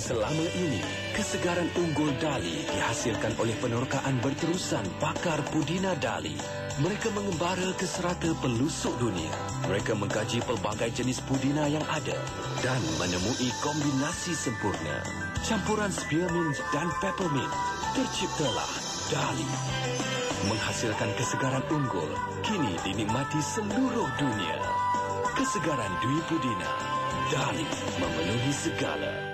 Selama ini, kesegaran unggul Dali dihasilkan oleh penerokaan berterusan pakar Pudina Dali. Mereka mengembara ke serata pelusuk dunia. Mereka mengkaji pelbagai jenis pudina yang ada dan menemui kombinasi sempurna. Campuran spearmint dan peppermint, terciptalah Dali. Menghasilkan kesegaran unggul, kini dinikmati seluruh dunia. Kesegaran Dwi Pudina, Dali memenuhi segala.